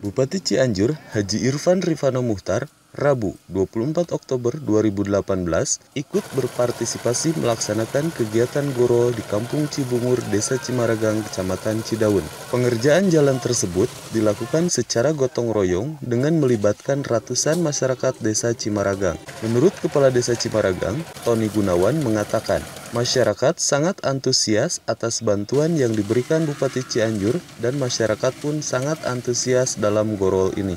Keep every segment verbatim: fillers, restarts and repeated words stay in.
Bupati Cianjur, Haji Irfan Rifano Muchtar, Rabu dua puluh empat Oktober dua ribu delapan belas ikut berpartisipasi melaksanakan kegiatan Goro di Kampung Cibungur, Desa Cimaragang, Kecamatan Cidaun. Pengerjaan jalan tersebut dilakukan secara gotong royong dengan melibatkan ratusan masyarakat Desa Cimaragang. Menurut Kepala Desa Cimaragang, Tony Gunawan mengatakan, masyarakat sangat antusias atas bantuan yang diberikan Bupati Cianjur dan masyarakat pun sangat antusias dalam Goro ini.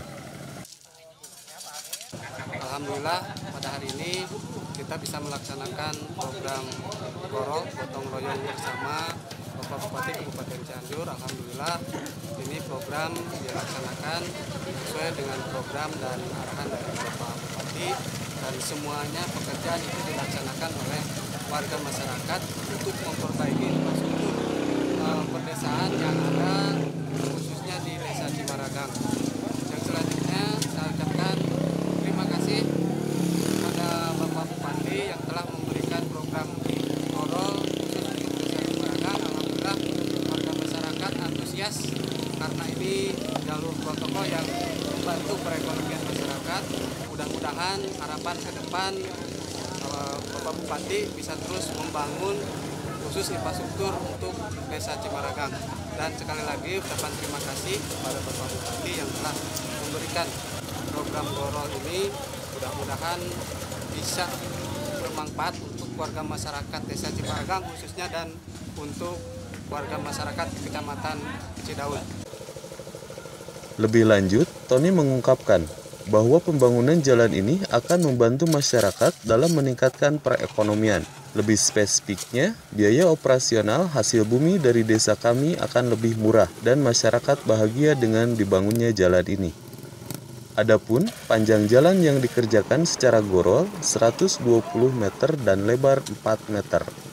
Alhamdulillah pada hari ini kita bisa melaksanakan program Goro gotong royong bersama Bapak Bupati Kabupaten Cianjur. Alhamdulillah ini program dilaksanakan sesuai dengan program dan arahan dari Bapak Bupati, dan semuanya pekerjaan itu dilaksanakan oleh warga masyarakat untuk memperbaiki infrastruktur uh, perdesaan yang ada khususnya di Desa Cimaragang. Yang selanjutnya saya ucapkan terima kasih kepada Bapak Bupati yang telah memberikan program Goro khusus untuk Desa Cimaragang. Alhamdulillah warga masyarakat antusias karena ini jalur protokol yang membantu perekonomian masyarakat. Mudah-mudahan harapan ke depan Bapak Bupati bisa terus membangun khusus infrastruktur untuk Desa Cimaragang. Dan sekali lagi ucapan terima kasih kepada Bapak Bupati yang telah memberikan program Goro ini. Mudah-mudahan bisa bermanfaat untuk warga masyarakat Desa Cimaragang khususnya dan untuk warga masyarakat Kecamatan Cidaun. Lebih lanjut, Tony mengungkapkan bahwa pembangunan jalan ini akan membantu masyarakat dalam meningkatkan perekonomian. Lebih spesifiknya, biaya operasional hasil bumi dari desa kami akan lebih murah dan masyarakat bahagia dengan dibangunnya jalan ini. Adapun panjang jalan yang dikerjakan secara Goro seratus dua puluh meter dan lebar empat meter.